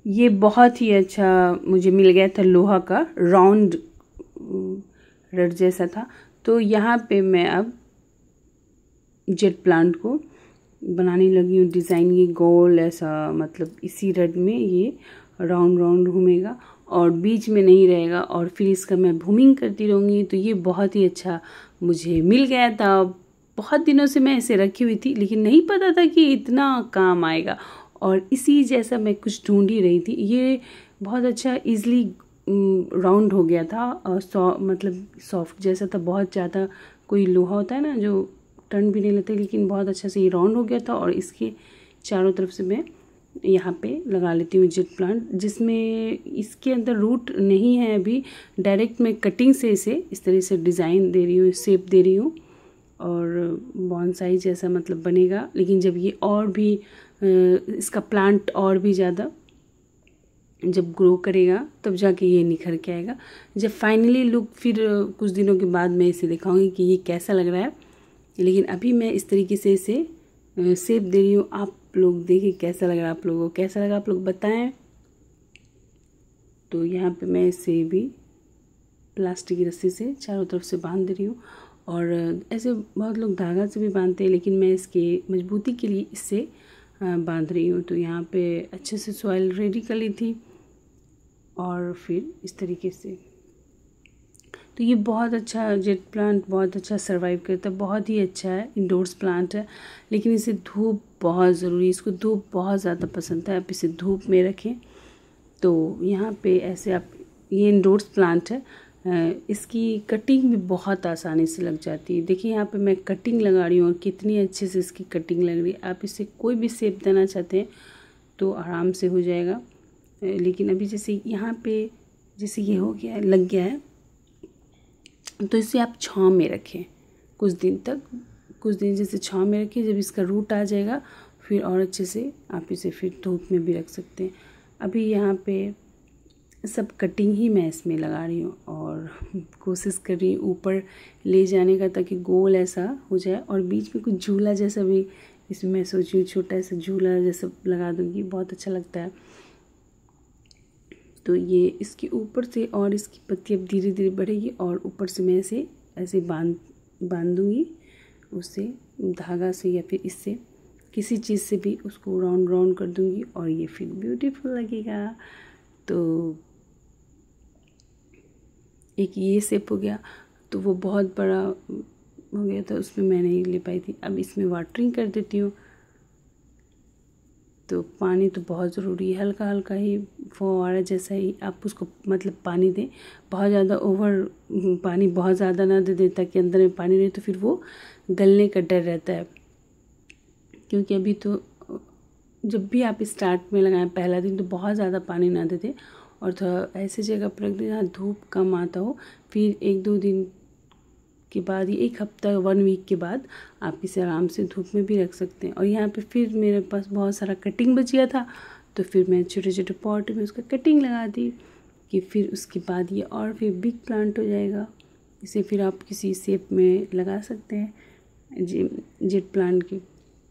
ये बहुत ही अच्छा मुझे मिल गया था, लोहा का राउंड रड जैसा था। तो यहाँ पे मैं अब जेट प्लांट को बनाने लगी हूँ डिज़ाइन। ये गोल ऐसा, मतलब इसी रड में ये राउंड राउंड घूमेगा और बीच में नहीं रहेगा, और फिर इसका मैं भूमिंग करती रहूँगी। तो ये बहुत ही अच्छा मुझे मिल गया था। बहुत दिनों से मैं ऐसे रखी हुई थी, लेकिन नहीं पता था कि इतना काम आएगा, और इसी जैसा मैं कुछ ढूंढ ही रही थी। ये बहुत अच्छा इजली राउंड हो गया था, और मतलब सॉफ्ट जैसा था। बहुत ज़्यादा कोई लोहा होता है ना जो टर्न भी नहीं लेते, लेकिन बहुत अच्छा से ये राउंड हो गया था। और इसके चारों तरफ से मैं यहाँ पे लगा लेती हूँ जेट प्लांट, जिसमें इसके अंदर रूट नहीं है अभी। डायरेक्ट मैं कटिंग से इसे इस तरह से डिज़ाइन दे रही हूँ, शेप दे रही हूँ, और बॉन्साई जैसा मतलब बनेगा। लेकिन जब ये और भी इसका प्लांट और भी ज़्यादा जब ग्रो करेगा तब जाके ये निखर के आएगा। जब फाइनली लुक, फिर कुछ दिनों के बाद मैं इसे दिखाऊंगी कि ये कैसा लग रहा है। लेकिन अभी मैं इस तरीके से इसे शेप दे रही हूँ। आप लोग देखिए कैसा लग रहा है, आप लोगों को कैसा लगा, आप लोग बताएं। तो यहाँ पे मैं इसे भी प्लास्टिक की रस्सी से चारों तरफ से बांध दे रही हूँ, और ऐसे बहुत लोग धागा से भी बांधते हैं, लेकिन मैं इसके मजबूती के लिए इससे बांध रही हूँ। तो यहाँ पे अच्छे से सॉइल रेडी कर ली थी, और फिर इस तरीके से। तो ये बहुत अच्छा जेट प्लांट बहुत अच्छा सर्वाइव करता है, बहुत ही अच्छा है, इंडोर्स प्लांट है। लेकिन इसे धूप बहुत ज़रूरी है, इसको धूप बहुत ज़्यादा पसंद है। आप इसे धूप में रखें। तो यहाँ पे ऐसे आप, ये इंडोर्स प्लांट है, इसकी कटिंग भी बहुत आसानी से लग जाती है। देखिए यहाँ पे मैं कटिंग लगा रही हूँ, और कितनी अच्छे से इसकी कटिंग लग रही है। आप इसे कोई भी शेप देना चाहते हैं तो आराम से हो जाएगा। लेकिन अभी जैसे यहाँ पे जैसे ये हो गया है, लग गया है, तो इसे आप छाँव में रखें कुछ दिन तक, कुछ दिन जैसे छाँव में रखें। जब इसका रूट आ जाएगा फिर और अच्छे से आप इसे फिर धूप में भी रख सकते हैं। अभी यहाँ पे सब कटिंग ही मैं इसमें लगा रही हूँ, और कोशिश कर रही हूँ ऊपर ले जाने का, ताकि गोल ऐसा हो जाए। और बीच में कुछ झूला जैसा भी इसमें मैं सोची हूँ, छोटा सा झूला जैसा लगा दूँगी, बहुत अच्छा लगता है। तो ये इसके ऊपर से, और इसकी पत्ती अब धीरे धीरे बढ़ेगी, और ऊपर से मैं इसे ऐसे बांधूँगी उससे धागा से, या फिर इससे किसी चीज़ से भी उसको राउंड राउंड कर दूँगी, और ये फिर ब्यूटीफुल लगेगा। तो एक ये शेप हो गया, तो वो बहुत बड़ा हो गया था, उसमें मैं नहीं ले पाई थी। अब इसमें वाटरिंग कर देती हूँ। तो पानी तो बहुत ज़रूरी है, हल्का हल्का ही फुहारा जैसा ही आप उसको मतलब पानी दें। बहुत ज़्यादा ओवर पानी बहुत ज़्यादा ना दे दें, ताकि अंदर में पानी रहे, तो फिर वो गलने का डर रहता है। क्योंकि अभी तो जब भी आप स्टार्ट में लगाएं पहला दिन, तो बहुत ज़्यादा पानी ना दे दें, और थोड़ा ऐसे जगह पर रख दें जहाँ धूप कम आता हो। फिर 1-2 दिन के बाद, ये 1 हफ्ता 1 वीक के बाद आप इसे आराम से धूप में भी रख सकते हैं। और यहाँ पे फिर मेरे पास बहुत सारा कटिंग बच गया था, तो फिर मैं छोटे छोटे पॉट में उसका कटिंग लगा दी, कि फिर उसके बाद ये और फिर बिग प्लांट हो जाएगा। इसे फिर आप किसी शेप में लगा सकते हैं। जेट प्लांट की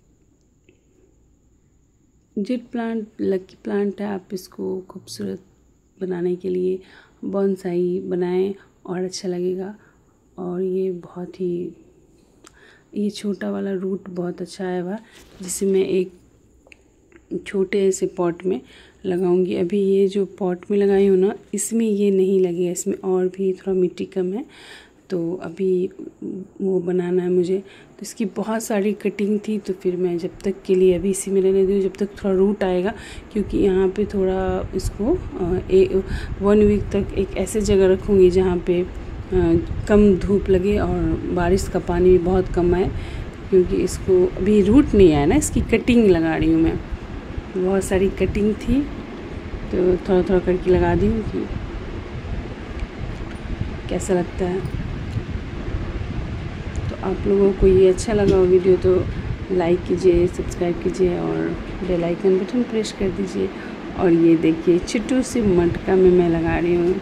जेट प्लांट लकी प्लांट है। आप इसको खूबसूरत बनाने के लिए बॉन्साई बनाएं और अच्छा लगेगा। और ये बहुत ही, ये छोटा वाला रूट बहुत अच्छा आया हुआ, जिसे मैं एक छोटे से पॉट में लगाऊंगी। अभी ये जो पॉट में लगाई हूँ ना, इसमें ये नहीं लगेगा, इसमें और भी थोड़ा मिट्टी कम है, तो अभी वो बनाना है मुझे। तो इसकी बहुत सारी कटिंग थी, तो फिर मैं जब तक के लिए अभी इसी में रहने दूँ, जब तक थोड़ा रूट आएगा। क्योंकि यहाँ पे थोड़ा इसको 1 वीक तक एक ऐसे जगह रखूँगी जहाँ पे कम धूप लगे और बारिश का पानी भी बहुत कम आए। क्योंकि इसको अभी रूट नहीं आया ना, इसकी कटिंग लगा रही हूँ मैं। बहुत सारी कटिंग थी, तो थोड़ा थोड़ा करके लगा दी हूँ कि कैसा लगता है। तो आप लोगों को ये अच्छा लगा हो वीडियो, तो लाइक कीजिए, सब्सक्राइब कीजिए, और बेल आइकन बटन प्रेस कर दीजिए। और ये देखिए छोटू सी मटका में मैं लगा रही हूँ।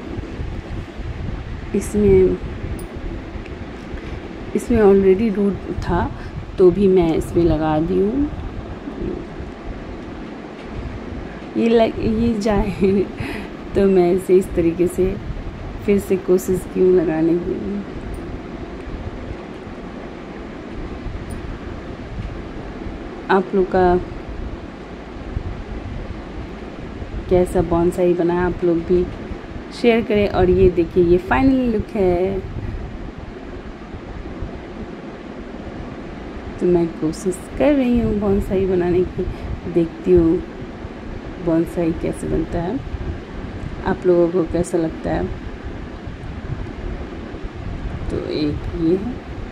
इसमें ऑलरेडी रूट था, तो भी मैं इसमें लगा दी हूँ। ये जाए तो मैं इसे इस तरीके से फिर से कोशिश की हूँ लगाने की। आप लोग का कैसा बॉन्साई बना, आप लोग भी शेयर करें। और ये देखिए, ये फाइनल लुक है। तो मैं कोशिश कर रही हूँ बॉन्साई बनाने की, देखती हूँ बॉन्साई कैसे बनता है, आप लोगों को कैसा लगता है। तो एक ये है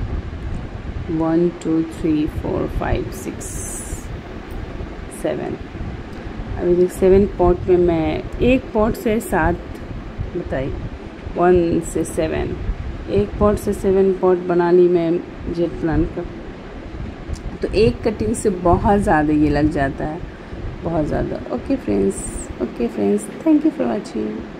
1 2 3 4 5 6 7। अभी देख 7 पॉट में मैं एक पॉट से 7 बताई, 1 से 7, एक पॉट से 7 पॉट बना ली मैं जेट प्लांट का। तो एक कटिंग से बहुत ज़्यादा ये लग जाता है, बहुत ज़्यादा। Okay friends, thank you for watching.